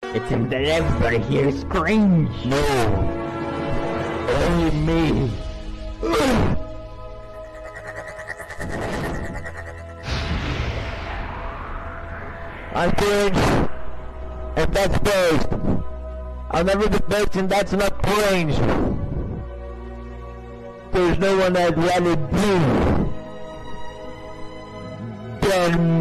It seems that everybody here is cringe. No. Only me. I'm cringe. And that's first. I'll never be best, and that's not cringe. There's no one I'd rather be than